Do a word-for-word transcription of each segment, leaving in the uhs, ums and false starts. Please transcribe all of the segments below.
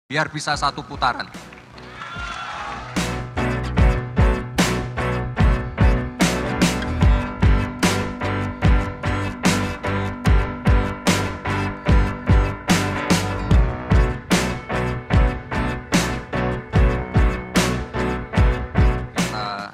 biar bisa satu putaran. Kita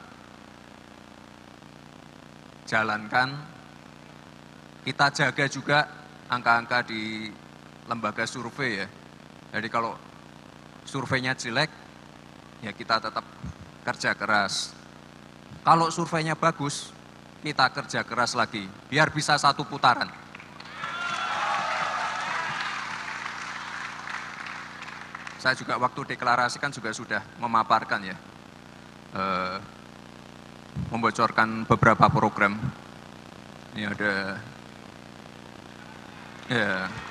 jalankan, kita jaga juga angka-angka di lembaga survei ya. Jadi kalau surveinya jelek, ya kita tetap kerja keras. Kalau surveinya bagus, kita kerja keras lagi, biar bisa satu putaran. Saya juga waktu deklarasi kan juga sudah memaparkan ya, eh, membocorkan beberapa program. Ini ada, ya,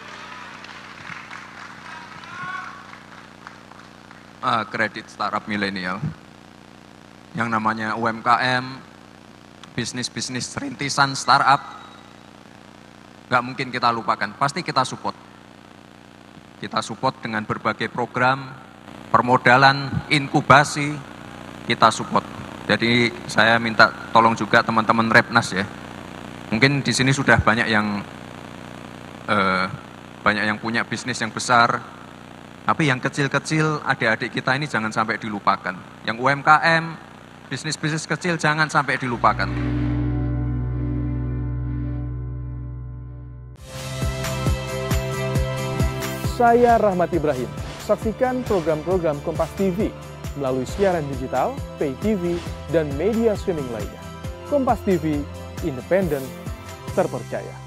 Uh, kredit startup milenial, yang namanya U M K M, bisnis-bisnis rintisan startup, nggak mungkin kita lupakan, pasti kita support. Kita support dengan berbagai program, permodalan, inkubasi, kita support. Jadi saya minta tolong juga teman-teman Repnas ya, mungkin di sini sudah banyak yang uh, banyak yang punya bisnis yang besar, tapi yang kecil-kecil, adik-adik kita ini jangan sampai dilupakan. Yang U M K M, bisnis-bisnis kecil jangan sampai dilupakan. Saya Rahmat Ibrahim. Saksikan program-program Kompas T V melalui siaran digital, pay T V, dan media streaming lainnya. Kompas T V, independen, terpercaya.